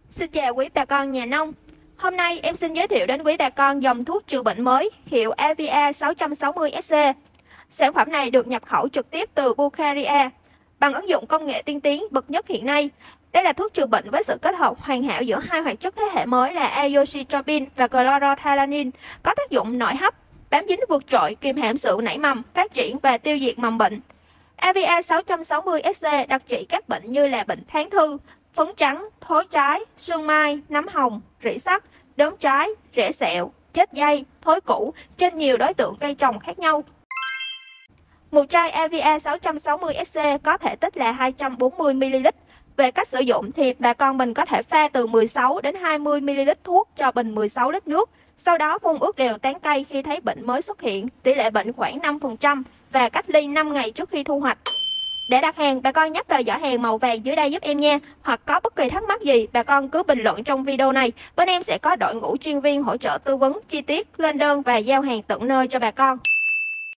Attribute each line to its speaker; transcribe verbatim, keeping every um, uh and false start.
Speaker 1: Xin chào quý bà con nhà nông. Hôm nay em xin giới thiệu đến quý bà con dòng thuốc trừ bệnh mới hiệu a vê a sáu sáu không S C. Sản phẩm này được nhập khẩu trực tiếp từ Bulgaria bằng ứng dụng công nghệ tiên tiến bậc nhất hiện nay. Đây là thuốc trừ bệnh với sự kết hợp hoàn hảo giữa hai hoạt chất thế hệ mới là azoxystrobin và chlorothalonil, có tác dụng nội hấp, bám dính vượt trội, kiềm hãm sự nảy mầm, phát triển và tiêu diệt mầm bệnh. a vê a sáu sáu không S C đặc trị các bệnh như là bệnh tháng thư, phấn trắng, thối trái, sương mai, nấm hồng, rỉ sắt, đốm trái, rễ sẹo, chết dây, thối củ trên nhiều đối tượng cây trồng khác nhau. Một chai a vê a sáu sáu không S C có thể tích là hai trăm bốn mươi mi li lít. Về cách sử dụng thì bà con mình có thể pha từ mười sáu đến hai mươi mi li lít thuốc cho bình mười sáu lít nước. Sau đó phun ướt đều tán cây khi thấy bệnh mới xuất hiện, tỷ lệ bệnh khoảng năm phần trăm và cách ly năm ngày trước khi thu hoạch. Để đặt hàng, bà con nhấp vào giỏ hàng màu vàng dưới đây giúp em nha. Hoặc có bất kỳ thắc mắc gì, bà con cứ bình luận trong video này. Bên em sẽ có đội ngũ chuyên viên hỗ trợ tư vấn chi tiết, lên đơn và giao hàng tận nơi cho bà con.